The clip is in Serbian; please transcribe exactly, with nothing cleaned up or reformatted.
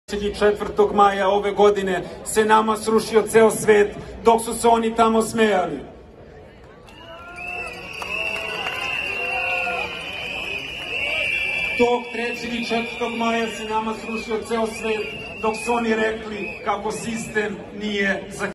četvrtog maja ove godine se nama srušio ceo svet dok su se oni tamo smejali. Tog trećeg i četvrtog maja se nama srušio ceo svet dok su oni rekli kako sistem nije za